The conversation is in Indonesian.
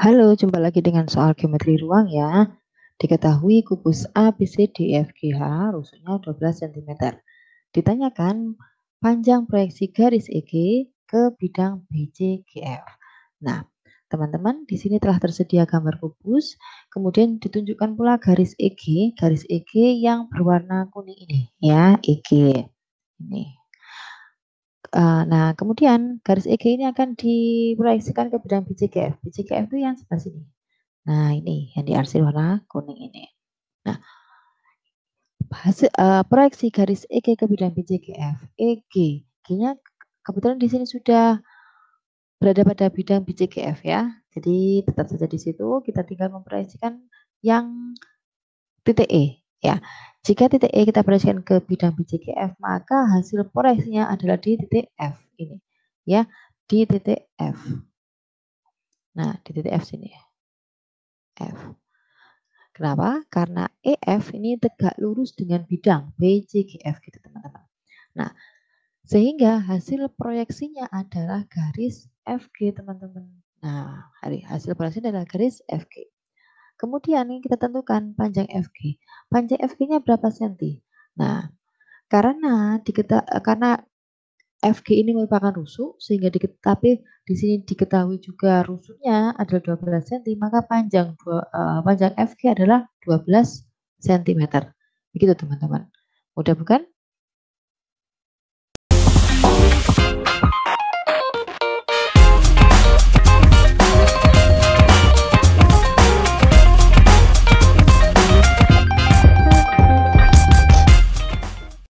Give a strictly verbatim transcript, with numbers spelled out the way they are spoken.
Halo, jumpa lagi dengan soal geometri ruang ya. Diketahui kubus A, B, C, D, E, F, G, H rusuknya dua belas sentimeter. Ditanyakan panjang proyeksi garis E G ke bidang B, C, G, F. Nah, teman-teman, di sini telah tersedia gambar kubus, kemudian ditunjukkan pula garis E G, garis E G yang berwarna kuning ini ya, E G. Ini. Uh, nah, kemudian garis E G ini akan diproyeksikan ke bidang B C G F. B C G F itu yang sebelah sini. Nah, ini yang diarsir warna kuning ini. Nah, hasil, uh, proyeksi garis E G ke bidang B C G F. E G, G-nya kebetulan di sini sudah berada pada bidang B C G F ya. Jadi tetap saja di situ kita tinggal memproyeksikan yang titik E ya. Jika titik E kita proyeksikan ke bidang B C G F, maka hasil proyeksinya adalah di titik F ini ya, di titik F. Nah, di titik F sini ya. F. Kenapa? Karena E F ini tegak lurus dengan bidang B C G F gitu teman-teman. Nah, sehingga hasil proyeksinya adalah garis F G teman-teman. Nah, hasil proyeksinya adalah garis F G. Kemudian yang kita tentukan panjang F G. Panjang F G-nya berapa senti? Nah, karena diketa karena F G ini merupakan rusuk sehingga diketahui, tapi di sini diketahui juga rusuknya adalah dua belas sentimeter, maka panjang uh, panjang F G adalah dua belas sentimeter. Begitu teman-teman. Mudah bukan?